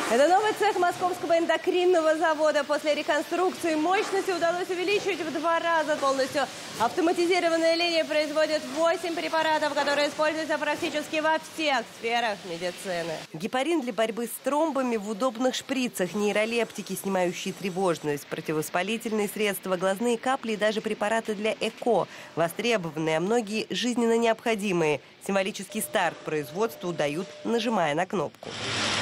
Это новый цех Московского эндокринного завода. После реконструкции мощности удалось увеличить в 2 раза. Полностью автоматизированная линия производит 8 препаратов, которые используются практически во всех сферах медицины. Гепарин для борьбы с тромбами в удобных шприцах, нейролептики, снимающие тревожность, противовоспалительные средства, глазные капли и даже препараты для ЭКО. Востребованные, а многие жизненно необходимые. Символический старт производству дают, нажимая на кнопку.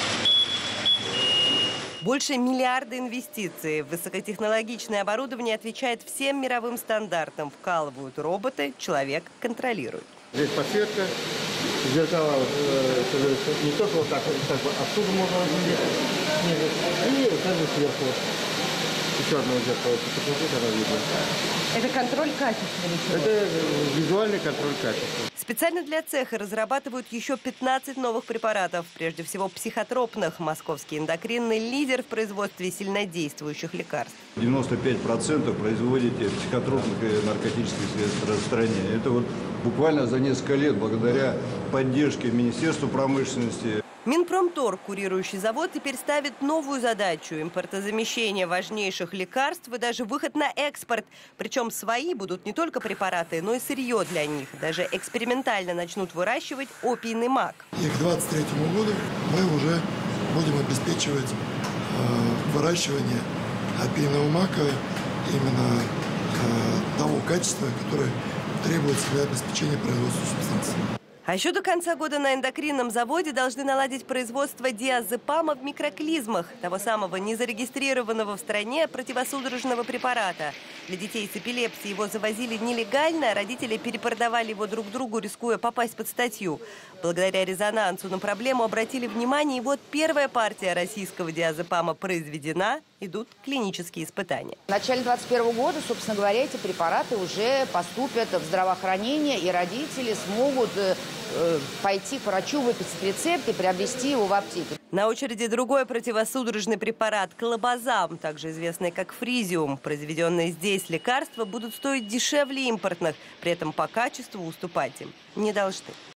Больше миллиарда инвестиций в высокотехнологичное оборудование отвечает всем мировым стандартам. Вкалывают роботы, человек контролирует. Здесь подсветка, зеркала, не только вот так, отсюда можно видеть, и также сверху. Еще одно зеркало, посмотрите, оно видно. Это контроль качества? Это визуальный контроль качества. Специально для цеха разрабатывают еще 15 новых препаратов. Прежде всего психотропных. Московский эндокринный лидер в производстве сильнодействующих лекарств. 95% производите психотропных и наркотических средств распространения. Это вот буквально за несколько лет, благодаря поддержке Министерства промышленности. Минпромторг, курирующий завод, теперь ставит новую задачу – импортозамещение важнейших лекарств и даже выход на экспорт. Причем свои будут не только препараты, но и сырье для них. Даже экспериментально начнут выращивать опийный мак. И к 2023 году мы уже будем обеспечивать выращивание опийного мака именно того качества, которое требуется для обеспечения производства субстанций. А еще до конца года на эндокринном заводе должны наладить производство диазепама в микроклизмах, того самого незарегистрированного в стране противосудорожного препарата. Для детей с эпилепсией его завозили нелегально, а родители перепродавали его друг другу, рискуя попасть под статью. Благодаря резонансу на проблему обратили внимание, и вот первая партия российского диазепама произведена, идут клинические испытания. В начале 2021 года, собственно говоря, эти препараты уже поступят в здравоохранение, и родители смогут пойти к врачу, выписать рецепт и приобрести его в аптеке. На очереди другой противосудорожный препарат – клобазам, также известный как фризиум. Произведенные здесь лекарства будут стоить дешевле импортных, при этом по качеству уступать им не должны.